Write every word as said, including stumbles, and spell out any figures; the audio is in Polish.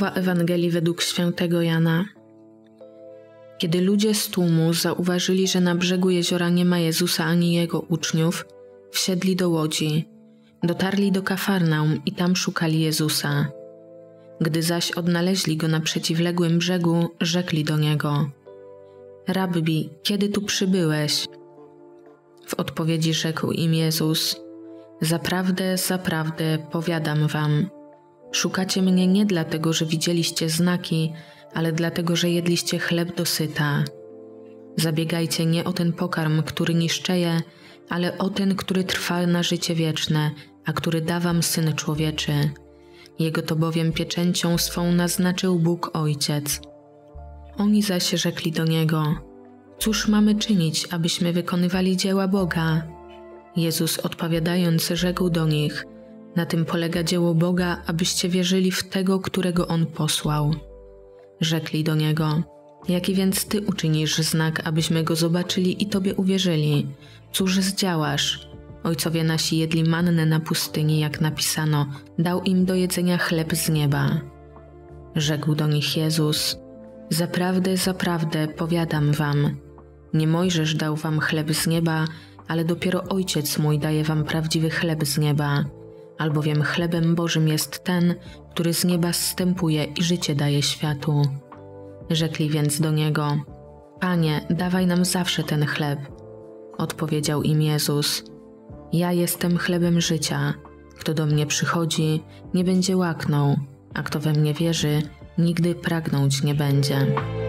Słowa Ewangelii według świętego Jana. Kiedy ludzie z tłumu zauważyli, że na brzegu jeziora nie ma Jezusa ani Jego uczniów, wsiedli do łodzi, dotarli do Kafarnaum i tam szukali Jezusa. Gdy zaś odnaleźli Go na przeciwległym brzegu, rzekli do Niego: Rabbi, kiedy tu przybyłeś? W odpowiedzi rzekł im Jezus: Zaprawdę, zaprawdę, powiadam wam, szukacie mnie nie dlatego, że widzieliście znaki, ale dlatego, że jedliście chleb dosyta. Zabiegajcie nie o ten pokarm, który niszczeje, ale o ten, który trwa na życie wieczne, a który da wam Syn Człowieczy. Jego to bowiem pieczęcią swą naznaczył Bóg Ojciec. Oni zaś rzekli do Niego: Cóż mamy czynić, abyśmy wykonywali dzieła Boga? Jezus odpowiadając rzekł do nich: Na tym polega dzieło Boga, abyście wierzyli w Tego, którego On posłał. Rzekli do Niego: Jaki więc Ty uczynisz znak, abyśmy Go zobaczyli i Tobie uwierzyli? Cóż zdziałasz? Ojcowie nasi jedli mannę na pustyni, jak napisano, dał im do jedzenia chleb z nieba. Rzekł do nich Jezus: Zaprawdę, zaprawdę, powiadam wam, nie Mojżesz dał wam chleb z nieba, ale dopiero Ojciec mój daje wam prawdziwy chleb z nieba, albowiem chlebem Bożym jest ten, który z nieba zstępuje i życie daje światu. Rzekli więc do Niego: Panie, dawaj nam zawsze ten chleb. Odpowiedział im Jezus: Ja jestem chlebem życia. Kto do mnie przychodzi, nie będzie łaknął, a kto we mnie wierzy, nigdy pragnąć nie będzie.